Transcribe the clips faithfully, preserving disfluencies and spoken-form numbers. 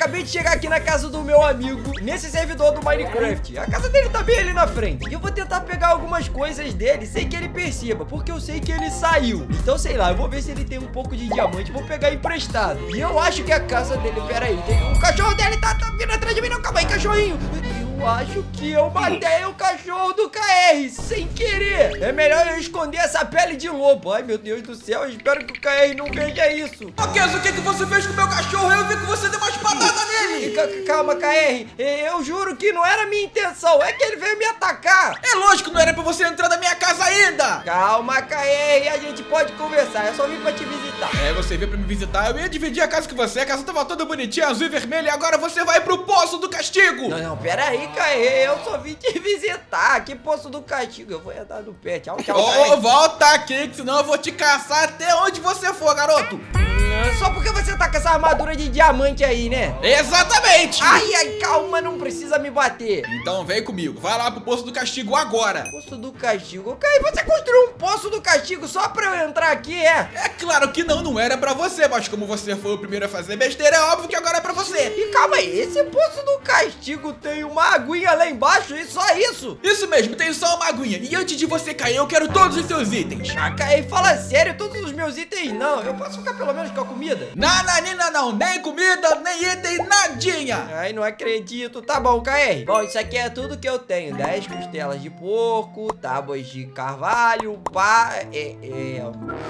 acabei de chegar aqui na casa do meu amigo, nesse servidor do Minecraft. A casa dele tá bem ali na frente. E eu vou tentar pegar algumas coisas dele sem que ele perceba, porque eu sei que ele saiu. Então, sei lá, eu vou ver se ele tem um pouco de diamante. Vou pegar emprestado. E eu acho que a casa dele... Pera aí, tem... o cachorro dele tá, tá vindo atrás de mim. Não, calma aí, cachorrinho. Eu acho que eu matei o cachorro do K R sem querer. É melhor eu esconder essa pele de lobo. Ai, meu Deus do céu, eu espero que o K R não veja isso. Maqueza, o que, que você fez com o meu cachorro? Eu vi que você deu umas patadas nele. C calma, K R. Eu juro que não era minha intenção. É que ele veio me atacar. É lógico que não era pra você entrar na minha casa ainda. Calma, K R, a gente pode conversar. Eu só vim pra te visitar. É, você veio pra me visitar. Eu ia dividir a casa com você. A casa tava toda bonitinha, azul e vermelha. E agora você vai pro poço do castigo. Não, não, pera aí, K R. Eu só vim te visitar. Que poço do castigo. Eu vou entrar no pé. Tchau, tchau, Ô, oh, volta aqui, que senão eu vou te caçar até onde você for, garoto. Só porque você tá com essa armadura de diamante aí, né? Exatamente. Ai, ai, calma, não precisa me bater. Então vem comigo, vai lá pro poço do castigo agora. Poço do castigo? Ok, você construiu um poço do castigo só pra eu entrar aqui, é? É claro que não, não era pra você, mas como você foi o primeiro a fazer besteira, é óbvio que agora é pra você. E calma aí, esse poço do castigo tem uma aguinha lá embaixo e só isso? Isso mesmo, tem só uma aguinha. E antes de você cair, eu quero todos os seus itens. Ah, Kai, fala sério, todos os meus itens não. Eu posso ficar pelo menos com a comida? Não, não, não, não, nem comida, nem item, nadinha. Ai, não acredito. Tá bom, K R. Bom, isso aqui é tudo que eu tenho. dez costelas de porco, tábuas de carvalho, pá... É, é...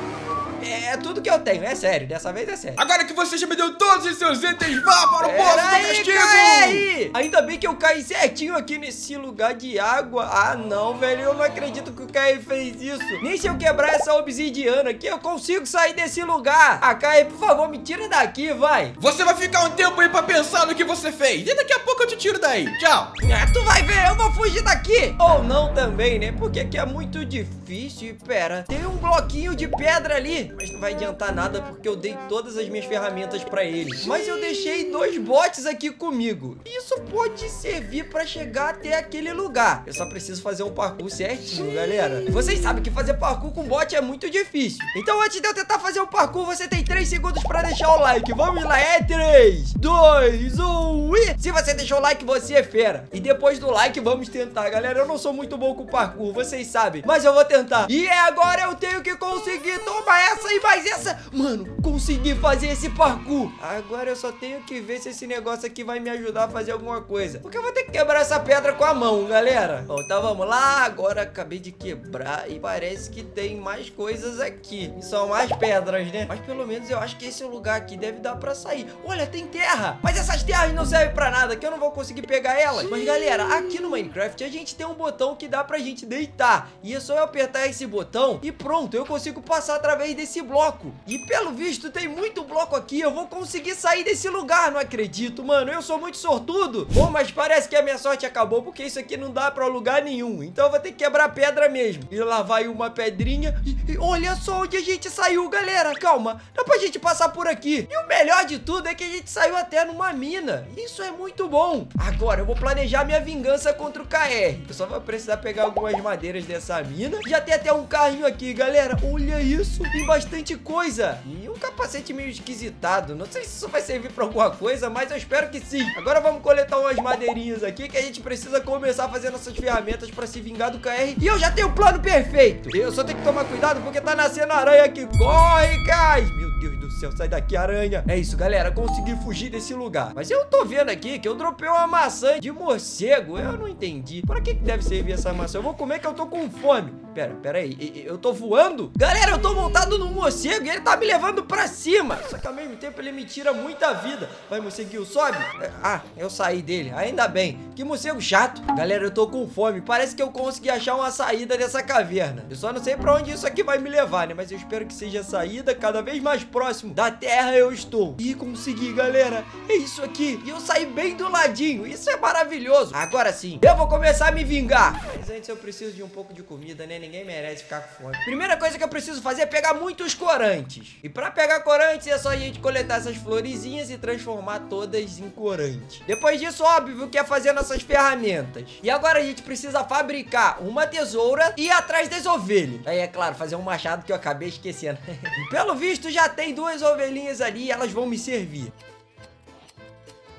É tudo que eu tenho, é sério, dessa vez é sério. Agora que você já me deu todos os seus itens, vá para o poço do castigo! K R! Ainda bem que eu caí certinho aqui nesse lugar de água. Ah, não, velho, eu não acredito que o K R fez isso. Nem se eu quebrar essa obsidiana aqui, eu consigo sair desse lugar. Ah, K R, por favor, me tira daqui, vai. Você vai ficar um tempo aí pra pensar no que você fez. E daqui a pouco eu te tiro daí. Tchau. Ah, tu vai ver, eu vou fugir daqui. Ou não também, né? Porque aqui é muito difícil. E pera, tem um bloquinho de pedra ali. Mas não vai adiantar nada porque eu dei todas as minhas ferramentas pra ele. Mas eu deixei dois botes aqui comigo. Isso pode servir pra chegar até aquele lugar. Eu só preciso fazer um parkour certinho, galera. E vocês sabem que fazer parkour com bot é muito difícil. Então antes de eu tentar fazer um parkour, você tem três segundos pra deixar o like. Vamos lá, é três, dois, um e... Se você deixou o like, você é fera. E depois do like, vamos tentar, galera. Eu não sou muito bom com parkour, vocês sabem. Mas eu vou tentar. E é agora eu tenho que conseguir tomar essa e mais essa. Mano, consegui fazer esse parkour. Agora eu só tenho que ver se esse negócio aqui vai me ajudar a fazer alguma coisa. Porque eu vou ter que quebrar essa pedra com a mão, galera. Bom, então vamos lá. Agora acabei de quebrar e parece que tem mais coisas aqui. E são mais pedras, né? Mas pelo menos eu acho que esse lugar aqui deve dar pra sair. Olha, tem terra. Mas essas terras não servem pra nada, que eu não vou conseguir pegar elas. Mas galera, aqui no Minecraft a gente tem um botão que dá pra gente deitar. E é só eu apertar esse botão e pronto, eu consigo passar através desse bloco. E pelo visto tem muito bloco aqui. Eu vou conseguir sair desse lugar. Não acredito, mano, eu sou muito sortudo. Bom, mas parece que a minha sorte acabou, porque isso aqui não dá pra lugar nenhum. Então eu vou ter que quebrar pedra mesmo. E lá vai uma pedrinha. E, e olha só onde a gente saiu, galera. Calma, dá pra gente passar por aqui. E o melhor de tudo é que a gente saiu até numa mina. Isso é muito bom. Agora eu vou planejar minha vingança contra o K R. Eu só vou precisar pegar algumas madeiras dessa mina. Já tem até um carrinho aqui, galera. Olha isso, tem bastante coisa. E um capacete meio esquisitado. Não sei se isso vai servir pra alguma coisa, mas eu espero que sim. Agora vamos coletar umas madeirinhas aqui, que a gente precisa começar a fazer nossas ferramentas pra se vingar do K R. E eu já tenho o plano perfeito. Eu só tenho que tomar cuidado porque tá nascendo aranha aqui. Corre, Kai! Meu Deus do céu, sai daqui, aranha. É isso, galera, consegui fugir desse lugar. Mas eu tô vendo aqui que eu dropei uma maçã de morcego. Eu não entendi. Pra que que deve servir essa maçã? Eu vou comer que eu tô com fome. Pera, pera aí, eu tô voando? Galera, eu tô montado num morcego e ele tá me levando pra cima. Só que ao mesmo tempo ele me tira muita vida. Vai, morceguinho, sobe. Ah, eu saí dele, ainda bem. Que morcego chato. Galera, eu tô com fome. Parece que eu consegui achar uma saída dessa caverna. Eu só não sei pra onde isso aqui vai me levar, né? Mas eu espero que seja a saída cada vez mais próximo da terra eu estou. E consegui, galera. É isso aqui. E eu saí bem do ladinho. Isso é maravilhoso. Agora sim, eu vou começar a me vingar. Mas antes eu preciso de um pouco de comida, né? Ninguém merece ficar com fome. Primeira coisa que eu preciso fazer é pegar muitos corantes. E pra pegar corantes é só a gente coletar essas florezinhas e transformar todas em corante. Depois disso, óbvio que é fazer nossas ferramentas. E agora a gente precisa fabricar uma tesoura e ir atrás das ovelhas. Aí, é claro, fazer um machado que eu acabei esquecendo. E pelo visto já tem duas ovelhinhas ali e elas vão me servir.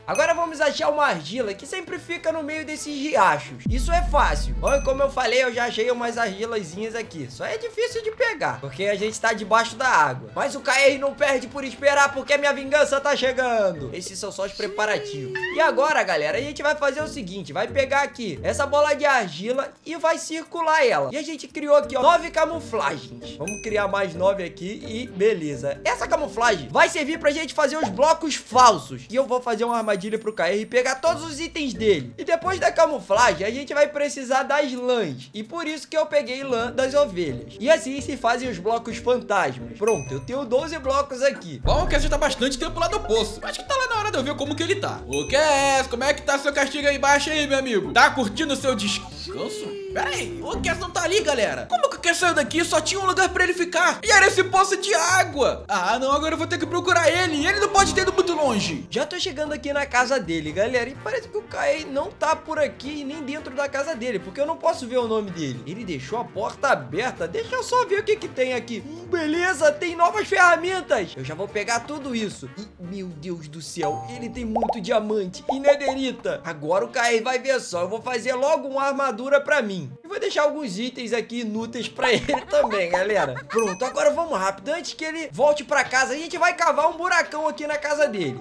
Agora vamos achar uma argila que sempre fica no meio desses riachos. Isso é fácil. Olha, como eu falei, eu já achei umas argilazinhas aqui. Só é difícil de pegar, porque a gente tá debaixo da água. Mas o K R não perde por esperar, porque a minha vingança tá chegando. Esses são só os preparativos. E agora, galera, a gente vai fazer o seguinte. Vai pegar aqui essa bola de argila e vai circular ela. E a gente criou aqui, ó, nove camuflagens. Vamos criar mais nove aqui e beleza. Essa camuflagem vai servir pra gente fazer os blocos falsos. E eu vou fazer uma armadilha pro K R e pegar todos os itens dele. E depois da camuflagem, a gente vai precisar das lãs. E por isso que eu peguei lã das ovelhas. E assim se fazem os blocos fantasmas. Pronto, eu tenho doze blocos aqui. Bom, que a gente tá bastante tempo lá no poço. Acho que tá lá na hora de eu ver como que ele tá. O que é essa? Como é que tá seu castigo aí embaixo aí, meu amigo? Tá curtindo o seu descanso? Pera aí, o Cass não tá ali, galera. Como que o Cass saiu daqui? Só tinha um lugar pra ele ficar. E era esse poço de água. Ah, não, agora eu vou ter que procurar ele. Ele não pode ter ido muito longe. Já tô chegando aqui na casa dele, galera. E parece que o K R não tá por aqui nem dentro da casa dele, porque eu não posso ver o nome dele. Ele deixou a porta aberta. Deixa eu só ver o que que tem aqui. Hum, beleza, tem novas ferramentas. Eu já vou pegar tudo isso. E, meu Deus do céu, ele tem muito diamante e nederita. Agora o K R vai ver só. Eu vou fazer logo uma armadura pra mim. E vou deixar alguns itens aqui inúteis pra ele também, galera. Pronto, agora vamos rápido. Antes que ele volte pra casa, a gente vai cavar um buracão aqui na casa dele.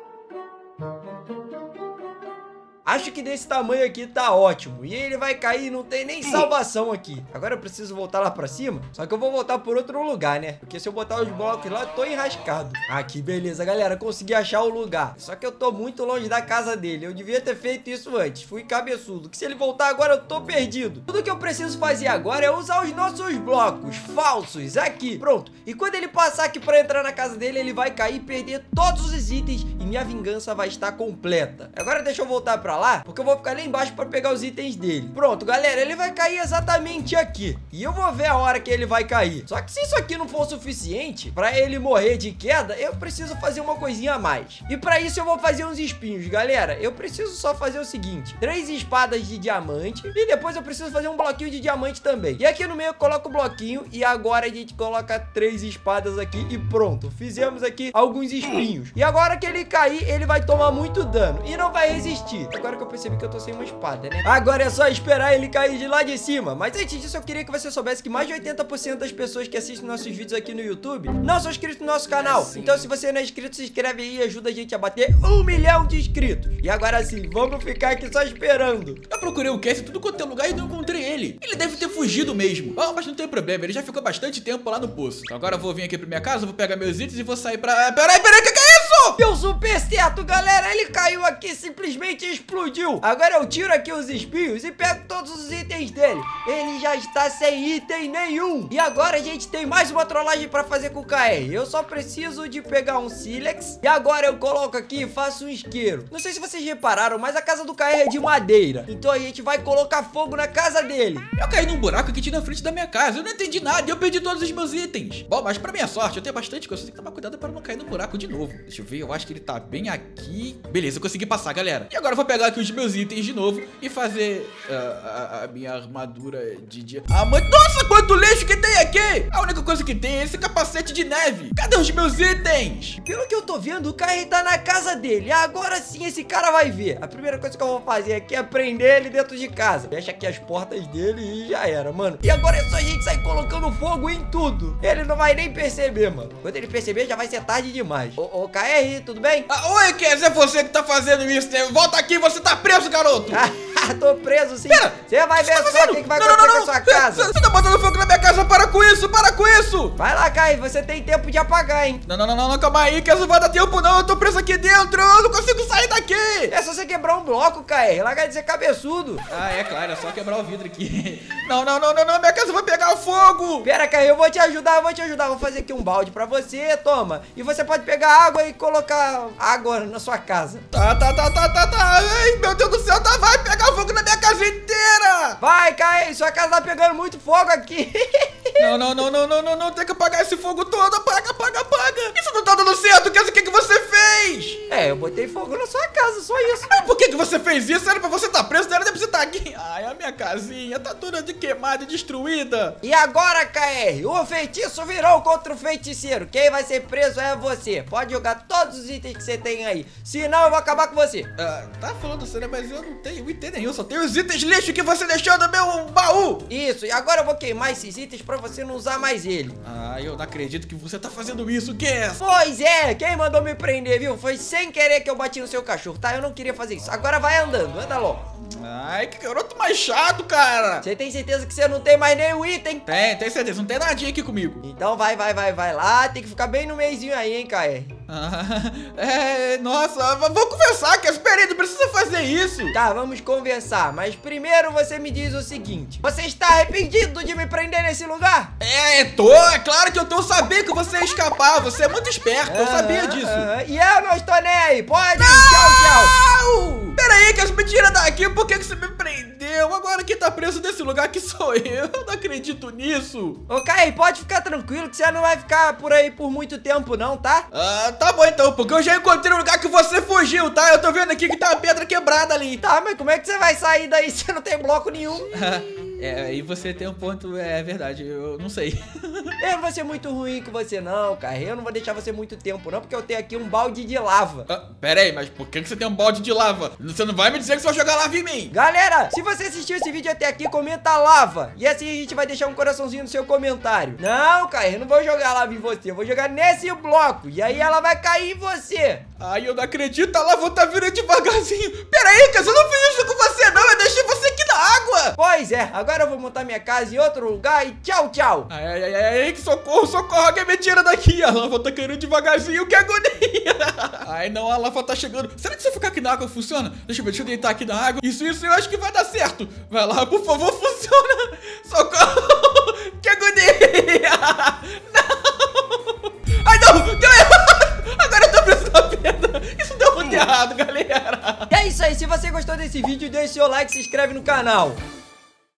Acho que desse tamanho aqui tá ótimo. E ele vai cair, não tem nem salvação aqui. Agora eu preciso voltar lá pra cima. Só que eu vou voltar por outro lugar, né? Porque se eu botar os blocos lá, eu tô enrascado. Aqui, beleza, galera. Consegui achar o lugar. Só que eu tô muito longe da casa dele. Eu devia ter feito isso antes. Fui cabeçudo. Que se ele voltar agora, eu tô perdido. Tudo que eu preciso fazer agora é usar os nossos blocos falsos aqui. Pronto. E quando ele passar aqui pra entrar na casa dele, ele vai cair e perder todos os itens. E minha vingança vai estar completa. Agora deixa eu voltar pra lá, porque eu vou ficar lá embaixo pra pegar os itens dele. Pronto, galera, ele vai cair exatamente aqui. E eu vou ver a hora que ele vai cair. Só que se isso aqui não for suficiente pra ele morrer de queda, eu preciso fazer uma coisinha a mais. E pra isso eu vou fazer uns espinhos, galera. Eu preciso só fazer o seguinte: três espadas de diamante. E depois eu preciso fazer um bloquinho de diamante também. E aqui no meio eu coloco o bloquinho. E agora a gente coloca três espadas aqui e pronto. Fizemos aqui alguns espinhos. E agora que ele cair, ele vai tomar muito dano e não vai resistir. Agora que eu percebi que eu tô sem uma espada, né? Agora é só esperar ele cair de lá de cima. Mas antes disso, eu queria que você soubesse que mais de oitenta por cento das pessoas que assistem nossos vídeos aqui no YouTube não são inscritos no nosso canal. É, então se você não é inscrito, se inscreve aí e ajuda a gente a bater um milhão de inscritos. E agora sim, vamos ficar aqui só esperando. Eu procurei o Cass em tudo quanto é lugar e não encontrei ele. Ele deve ter fugido mesmo. Oh, mas não tem problema, ele já ficou bastante tempo lá no poço. Então agora eu vou vir aqui pra minha casa, vou pegar meus itens e vou sair pra... Peraí, peraí, que que é isso? Deu super certo, galera. Ele caiu aqui, simplesmente explodiu. Agora eu tiro aqui os espinhos e pego todos os itens dele. Ele já está sem item nenhum. E agora a gente tem mais uma trollagem pra fazer com o K R. Eu só preciso de pegar um sílex. E agora eu coloco aqui e faço um isqueiro. Não sei se vocês repararam, mas a casa do K R é de madeira. Então a gente vai colocar fogo na casa dele. Eu caí num buraco aqui na frente da minha casa. Eu não entendi nada e eu perdi todos os meus itens. Bom, mas pra minha sorte, eu tenho bastante coisa. Eu tenho que tomar cuidado para não cair no buraco de novo. Deixa eu ver, eu acho que ele tá bem aqui. Beleza, eu consegui passar, galera. E agora eu vou pegar aqui os meus itens de novo e fazer uh, a, a minha armadura de dia. Ah, mas nossa, quanto lixo que tem aqui! A única coisa que tem é esse capacete de neve. Cadê os meus itens? Pelo que eu tô vendo, o K R tá na casa dele. Agora sim esse cara vai ver. A primeira coisa que eu vou fazer aqui é prender ele dentro de casa. Fecha aqui as portas dele e já era, mano. E agora é só a gente sair colocando fogo em tudo. Ele não vai nem perceber, mano. Quando ele perceber, já vai ser tarde demais. Ô, ô K R, tudo bem? Ah, oi, Cass, é você que tá fazendo isso, né? Volta aqui, você tá preso, garoto. Tô preso sim. Você vai ver tá só o que, que vai acontecer com a sua casa. Você tá botando fogo na minha casa, para com isso, para com isso. Vai lá, Kai, você tem tempo de apagar, hein? Não, não, não, não, calma aí, que não vai dar tempo não, eu tô preso aqui dentro, eu não consigo sair daqui. É só você quebrar um bloco, Kai, larga de ser cabeçudo. Ah, é claro, é só quebrar o vidro aqui. Não, não, não, não, não, minha casa vai pegar fogo. Pera, Kai, eu vou te ajudar, eu vou te ajudar, vou fazer aqui um balde pra você, toma. E você pode pegar água e colocar água na sua casa. Tá, tá, tá, tá, tá, tá, ai, meu Deus do céu, tá, vai pegar fogo na minha casa inteira. Vai, Kai, sua casa tá pegando muito fogo aqui. Não, não, não, não, não, não, não. Tem que apagar esse fogo todo. Apaga, apaga, apaga. Isso não tá dando certo. O que, o que, que você fez? É, eu botei fogo na sua casa, só isso. Mas por que, que você fez isso? Era pra você estar preso, não era pra você estar aqui. Ai, a minha casinha tá toda de queimada e destruída. E agora, K R, o feitiço virou contra o feiticeiro. Quem vai ser preso é você. Pode jogar todos os itens que você tem aí. Senão eu vou acabar com você. Ah, tá falando sério, mas eu não tenho item nenhum. Só tenho os itens lixo que você deixou no meu baú. Isso, e agora eu vou queimar esses itens pra você não usar mais ele. Ah, eu não acredito que você tá fazendo isso, Cass. Pois é, quem mandou me prender, viu? Foi sem querer que eu bati no seu cachorro, tá? Eu não queria fazer isso. Agora vai andando, anda logo. Ai, que garoto mais chato, cara. Você tem certeza que você não tem mais nenhum item? Tem, tem certeza. Não tem nadinha aqui comigo. Então vai, vai, vai, vai lá. Tem que ficar bem no meizinho aí, hein, K R. Ah, é, nossa, vamos conversar, Cass. Pera aí, não precisa fazer isso. Tá, vamos conversar. Mas primeiro você me diz o seguinte. Você está arrependido de me prender nesse lugar? É, tô. É claro que eu tô. Eu sabia que você ia escapar. Você é muito esperto. Eu sabia disso. Aham. E eu não estou nem aí. Pode ir. Tchau, tchau. Pera aí, Cass, me tira daqui. Por que, que você me prendeu? Agora quem tá preso nesse lugar aqui sou eu. Eu não acredito nisso. Ô, K R, pode ficar tranquilo que você não vai ficar por aí por muito tempo não, tá? Ah, tá bom então, porque eu já encontrei o lugar que você fugiu, tá? Eu tô vendo aqui que tá uma pedra quebrada ali. Tá, mas como é que você vai sair daí se não tem bloco nenhum? É, e você tem um ponto, é verdade, eu não sei. Eu não vou ser muito ruim com você não, cara. Eu não vou deixar você muito tempo não, porque eu tenho aqui um balde de lava. Ah, pera aí, mas por que que você tem um balde de lava? Você não vai me dizer que você vai jogar lava em mim? Galera, se você assistiu esse vídeo até aqui, comenta lava. E assim a gente vai deixar um coraçãozinho no seu comentário. Não, cara, eu não vou jogar lava em você. Eu vou jogar nesse bloco. E aí ela vai cair em você. Ai, eu não acredito, a lava tá vindo devagarzinho. Pera aí, cara, eu não fiz isso com você não, eu deixei você aqui na água. Pois é, agora eu vou montar minha casa em outro lugar e tchau, tchau. Ai, ai, ai, ai, que socorro, socorro, alguém me tira daqui. A lava tá caindo devagarzinho, que agonia. Ai, não, a lava tá chegando. Será que se eu ficar aqui na água funciona? Deixa eu ver, deixa eu deitar aqui na água. Isso, isso, eu acho que vai dar certo. Vai lá, por favor, funciona. Socorro, que agonia. Não. Ai, não, deu errado. Agora eu tô preso na pedra. Isso deu muito errado, galera. E é isso aí, se você gostou desse vídeo, deixa o seu like e se inscreve no canal.